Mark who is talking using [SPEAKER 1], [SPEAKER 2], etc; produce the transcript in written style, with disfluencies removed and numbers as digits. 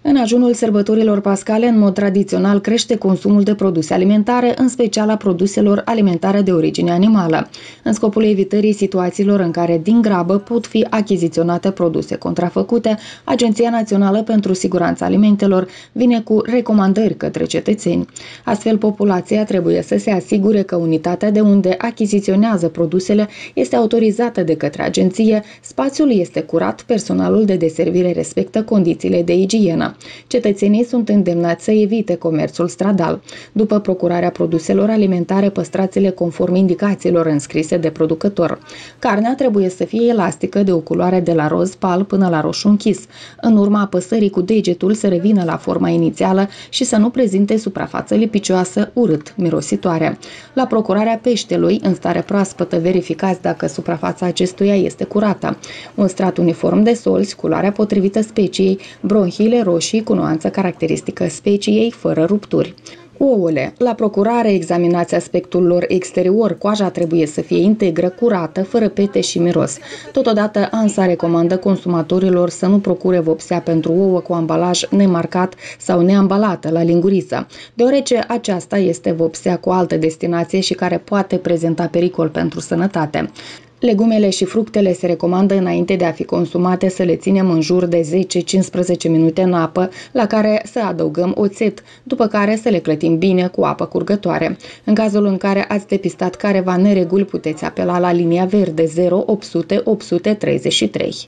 [SPEAKER 1] În ajunul sărbătorilor pascale, în mod tradițional, crește consumul de produse alimentare, în special a produselor alimentare de origine animală. În scopul evitării situațiilor în care din grabă pot fi achiziționate produse contrafăcute, Agenția Națională pentru Siguranța Alimentelor vine cu recomandări către cetățeni. Astfel, populația trebuie să se asigure că unitatea de unde achiziționează produsele este autorizată de către agenție, spațiul este curat, personalul de deservire respectă condițiile de igienă. Cetățenii sunt îndemnați să evite comerțul stradal. După procurarea produselor alimentare, păstrați-le conform indicațiilor înscrise de producător. Carnea trebuie să fie elastică, de o culoare de la roz pal până la roșu închis. În urma apăsării cu degetul să revină la forma inițială și să nu prezinte suprafață lipicioasă, urât, mirositoare. La procurarea peștelui, în stare proaspătă, verificați dacă suprafața acestuia este curată. Un strat uniform de solzi, culoarea potrivită speciei, bronhiile roșii cu nuanță caracteristică speciei, fără rupturi. Ouăle. La procurare, examinați aspectul lor exterior. Coaja trebuie să fie integră, curată, fără pete și miros. Totodată, ANSA recomandă consumatorilor să nu procure vopsea pentru ouă cu ambalaj nemarcat sau neambalată la linguriță, deoarece aceasta este vopsea cu altă destinație și care poate prezenta pericol pentru sănătate. Legumele și fructele se recomandă înainte de a fi consumate să le ținem în jur de 10-15 minute în apă, la care să adăugăm oțet, după care să le clătim bine cu apă curgătoare. În cazul în care ați depistat careva nereguli, puteți apela la linia verde 0800 833.